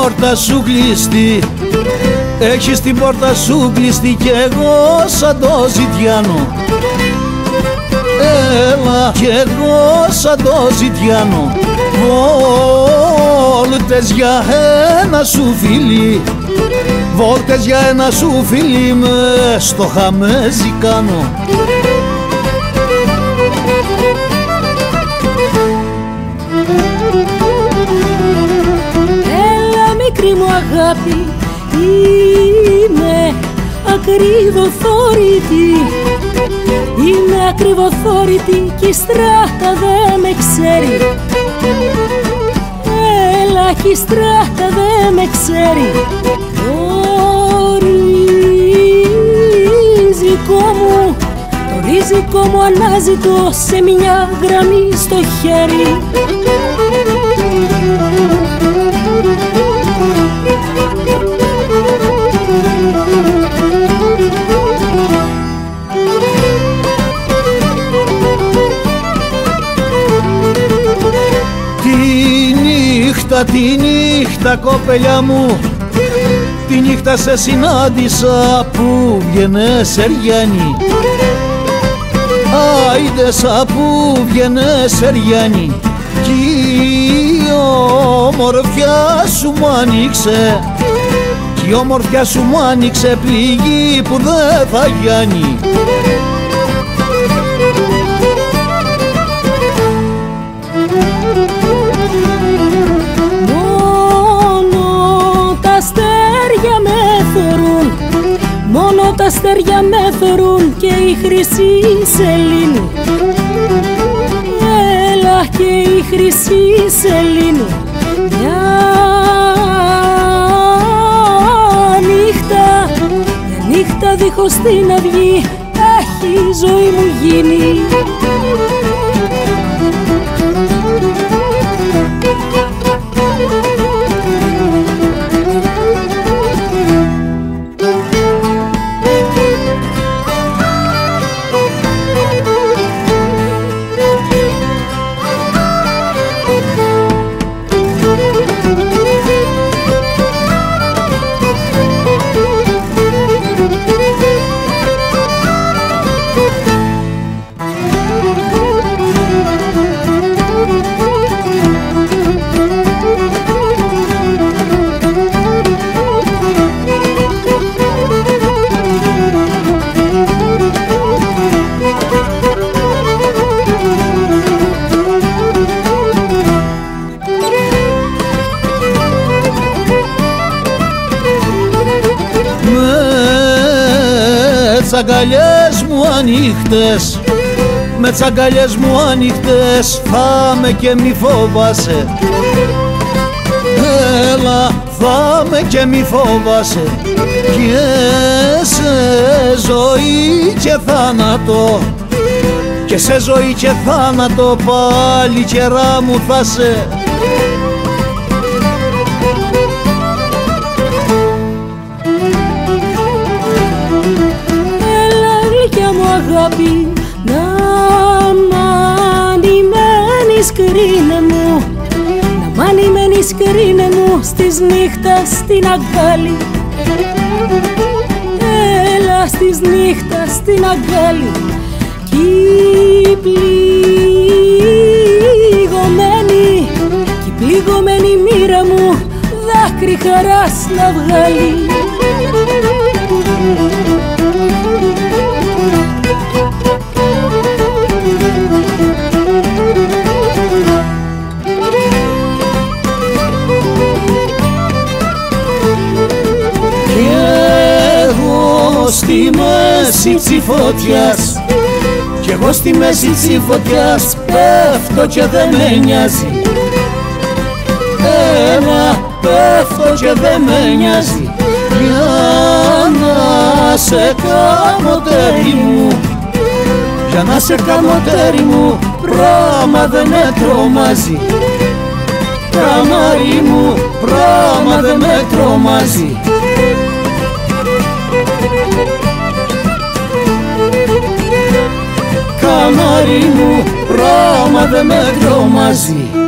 πόρτα σου κλειστή, έχεις την πόρτα σου κλειστή κι εγώ σαν το ζητιάνο. Έλα κι εγώ σαν το ζητιάνο, βόλτες για ένα σου φίλι, βόλτες για ένα σου φίλι μες στο χαμέζι κάνω. Έλα μικρή μου αγάπη, είμαι ακριβοθόρητη, είμαι ακριβοθόρητη κι η στράτα δε με ξέρει. Έλα κι η στράτα δε με ξέρει. Το ρίζικο μου ανάζητο σε μια γραμμή στο χέρι. Τη νύχτα κοπελιά μου, τη νύχτα σε συνάντησα που βγαίνες Σεριάννη. Άιντεσα που βγαίνες Σεριάννη κι η ομορφιά σου μου άνοιξε, κι η ομορφιά σου μου άνοιξε πληγή που δεν θα γιάνει. Μόνο τα αστέρια με θωρούν και η χρυσή σελήνη. Έλα και η χρυσή σελήνη. Μια νύχτα δίχως την αυγή έχει η ζωή μου γίνει. Με τσαγκαλιές μου ανοιχτές, με τσαγκαλιές μου ανοιχτές, φάμε και μη φοβάσαι. Έλα φάμε και μη φοβάσαι, και σε ζωή και θάνατο, και σε ζωή και θάνατο πάλι καιρά μου θα σε. Αγάπη, να μ' ανημένεις κρίνε μου, να μ' ανημένεις κρίνε μου στις νύχτας στην αγκάλι. Έλα στις νύχτας στην αγκάλι κι η πληγωμένη μοίρα μου δάκρυ χαράς να βγάλει. Στη μέση της φωτιάς, κι εγώ στη μέση της φωτιάς πέφτω και δεν με νοιάζει. Έλα πέφτω και δεν με νοιάζει, για να σε κάνω τέρι μου, για να σε κάνω τέρι μου, πράγμα δεν με τρομάζει. Καμάρι μου, πράγμα δεν με τρομάζει. Καμάρι μου, πράγμα δεν με τρομάζει.